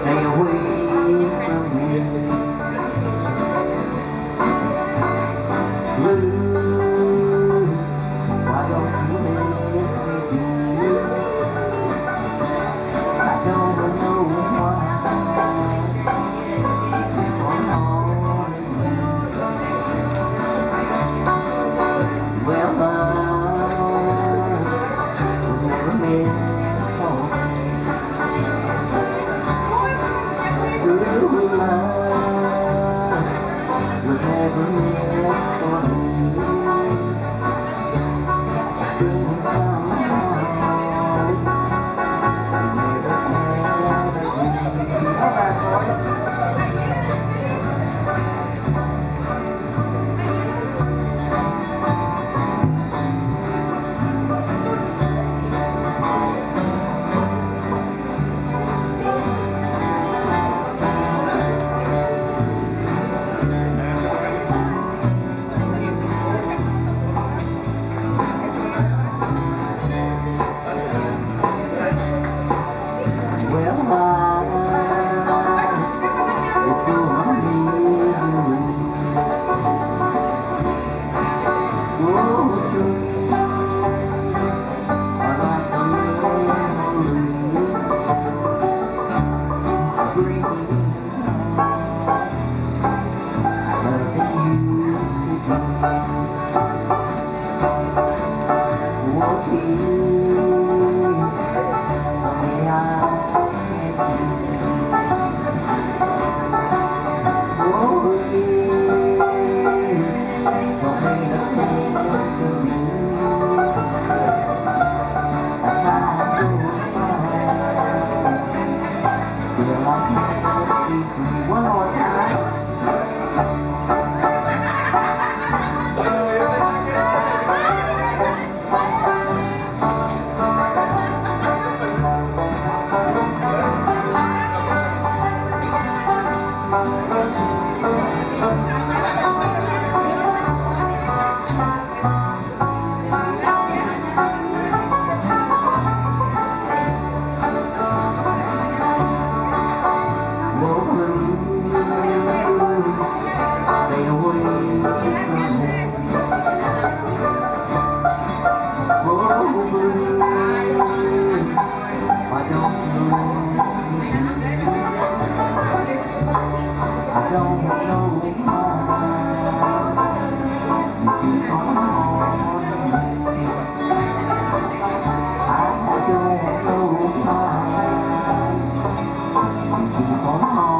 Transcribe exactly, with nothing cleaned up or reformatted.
stay away from me. Blue, why don't you let me be? I don't know why. Well, love was never meant for me. True love was never meant for me. Bring someone never had a dream. All right, boys. One more time. Come on.